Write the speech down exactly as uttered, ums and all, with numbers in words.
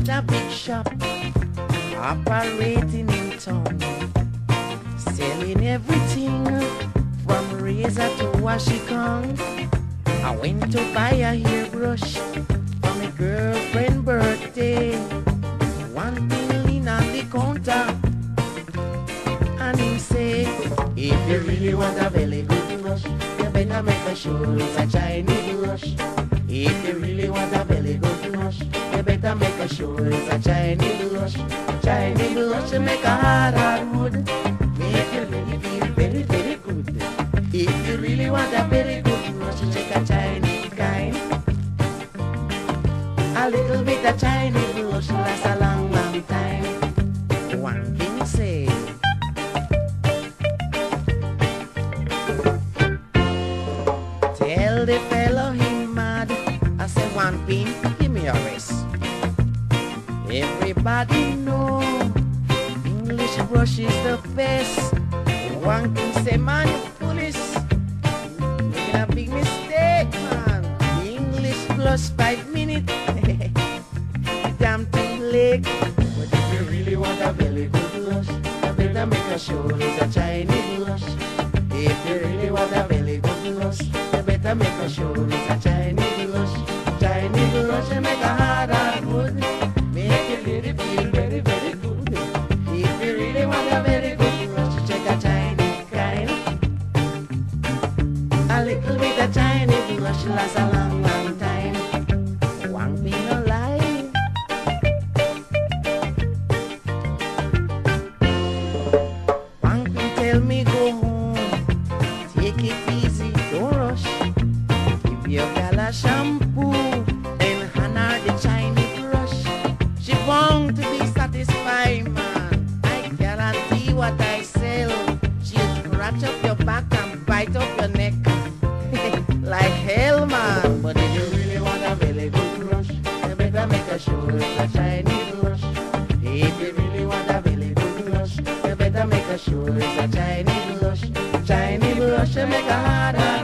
got a big shop operating in town, selling everything from razor to washicon. I went to buy a hairbrush for my girlfriend's birthday. One thing lean on the counter, and him say, if you really want a very good brush, you better make sure it's a Chinese brush. If you really want a very good brush, you better make sure it's a Chinese brush. Chinese brush make a hard, hard wood, make you really feel very, very good. If you really want a very good brush, check a Chinese kind. A little bit of Chinese brush lasts a long, long time. One king say, tell the fellow he mad. I say, one pin, give me a rest. Everybody know English brush is the best. One king say, man, you foolish, making a big mistake, man. English plus five minutes, damn too late. But if you really want a very good brush, you better make sure it's a Chinese brush. If you really want a very good brush, you better make sure it's a Chinese brush. Chinese brush make a hard, hard wood, make you really feel very, very good. If you really want a very good brush, check a Chinese kind. A little bit of Chinese brush lasts a long, long time. One be no lie. One can tell me go home, take it easy, don't rush. Give your gal a shampoo and hand her the Chinese brush. She bound to be satisfied, man. I guarantee what I sell. She'll scratch up your back and bite up your neck like hell, man. But if you really want a very good brush, you better make sure it's a Chinese brush. If you really want a very good brush, you better make sure it's a Chinese brush. Chinese brush make a hard, hard